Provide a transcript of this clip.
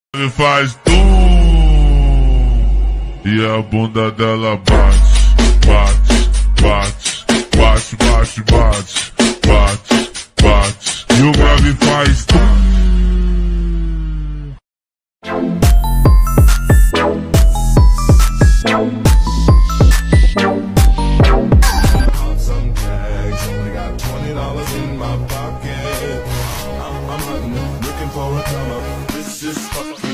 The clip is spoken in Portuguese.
Ele faz tum e a bunda dela bate, bate, bate, bate, bate, bate, bate, bate. E o grave faz tum. Some tags, only got $20 in my pocket. I'm hunting, looking for a come up. This is fucking